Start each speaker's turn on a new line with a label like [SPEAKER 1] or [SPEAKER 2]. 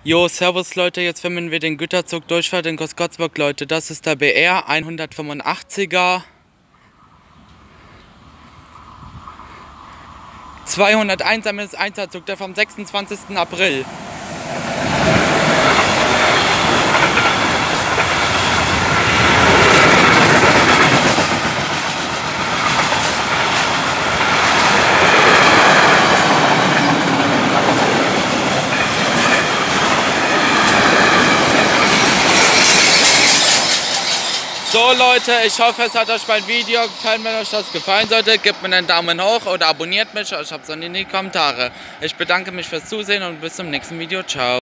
[SPEAKER 1] Jo, servus Leute, jetzt filmen wir den Güterzug Durchfahrt in Großkotzburg, Leute. Das ist der BR 185er 201 Einsatzug, der vom 26. April. So Leute, ich hoffe, es hat euch mein Video gefallen. Wenn euch das gefallen sollte, gebt mir einen Daumen hoch oder abonniert mich. Ich hab's dann in die Kommentare. Ich bedanke mich fürs Zusehen und bis zum nächsten Video. Ciao.